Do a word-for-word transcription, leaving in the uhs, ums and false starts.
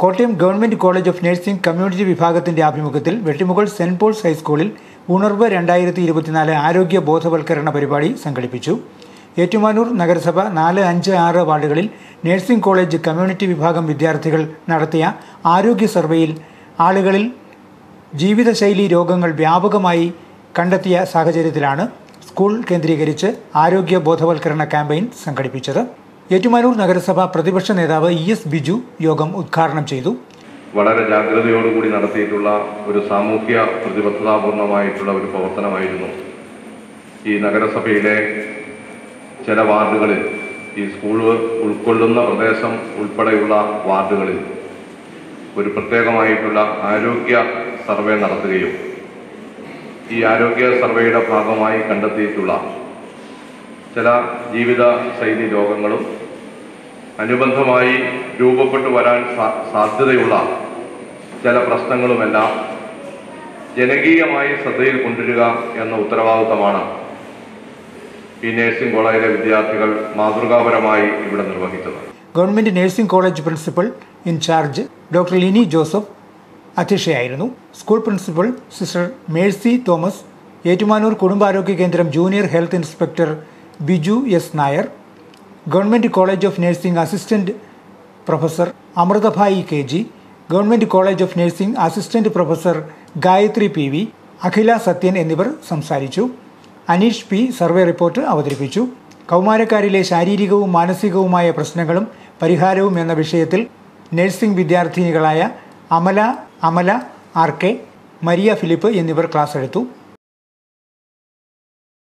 Kottayam government college of nursing community വിഭാഗത്തിന്റെ ആഭിമുഖ്യത്തിൽ Vettimukal saint Paul's ഹൈസ്കൂളിൽ ഉണർവ് രണ്ടായിരത്തി ഇരുപത്തിനാല് ആരോഗ്യ ബോധവൽക്കരണ പരിപാടി സംഘടിപ്പിച്ചു. ഏറ്റുമാനൂർ നഗരസഭ നാല് അഞ്ച് ആറ് വാർഡുകളിൽ നഴ്സിംഗ് കോളേജ് കമ്മ്യൂണിറ്റി വിഭാഗം വിദ്യാർത്ഥികൾ നടത്തിയ ആരോഗ്യ സർവേയിൽ ആളുകളിൽ ജീവിതശൈലി രോഗങ്ങൾ വ്യാപകമായി കണ്ടെത്തിയ സാഹചര്യത്തിലാണ് സ്കൂൾ കേന്ദ്രീകരിച്ച് ആരോഗ്യ ബോധവൽക്കരണ ക്യാമ്പയിൻ സംഘടിപ്പിച്ചത്. ഏറ്റുമാനൂർ നഗരസഭ പ്രതിപക്ഷ നേതാവ് ഇ എസ് ബിജു യോഗം ഉദ്ഘാടനം ചെയ്തു. വളരെ ജാഗ്രതയോടുകൂടി നടത്തിയിട്ടുള്ള ഒരു സാമൂഹ്യ പ്രതിബദ്ധതാപൂർണമായിട്ടുള്ള ഒരു പ്രവർത്തനമായിരുന്നു ഈ നഗരസഭയിലെ ചില വാർഡുകളിൽ, ഈ സ്കൂൾ ഉൾക്കൊള്ളുന്ന പ്രദേശം ഉൾപ്പെടെയുള്ള വാർഡുകളിൽ ഒരു പ്രത്യേകമായിട്ടുള്ള ആരോഗ്യ സർവേ നടത്തുകയും ഈ ആരോഗ്യ സർവേയുടെ ഭാഗമായി കണ്ടെത്തിയിട്ടുള്ള ചില ജീവിത ശൈലി രോഗങ്ങളും അനുബന്ധമായി രൂപപ്പെട്ടു വരാൻ സാധ്യതയുള്ള ചില പ്രശ്നങ്ങളുമെല്ലാം ജനകീയമായി ശ്രദ്ധയിൽ കൊണ്ടുവരിക എന്ന ഉത്തരവാദിത്തമാണ് ഈ നഴ്സിംഗ് കോളേജിലെ വിദ്യാർത്ഥികൾ മാതൃകാപരമായി ഇവിടെ നിർവഹിച്ചത്. Government nursing college principal in charge doctor Lini Joseph അധ്യക്ഷയായിരുന്നു. School principal sister Mercy Thomas, Ettumanoor കുടുംബാരോഗ്യ കേന്ദ്രം junior health inspector Biju S Nair, government college of nursing assistant professor Amruthabhai K G, government college of nursing assistant professor Gayathri P V, Akhila Sathyan എന്നിവർ സംസാരിച്ചു. Aneesh P survey report അവതരിപ്പിച്ചു. കൗമാരക്കാരിലെ ശാരീരികവും മാനസികവുമായ പ്രശ്നങ്ങളും പരിഹാരവും എന്ന വിഷയത്തിൽ നഴ്സിംഗ് വിദ്യാർത്ഥിനികളായ Amala Amala R K, Maria Philip എന്നിവർ ക്ലാസ് എടുത്തു.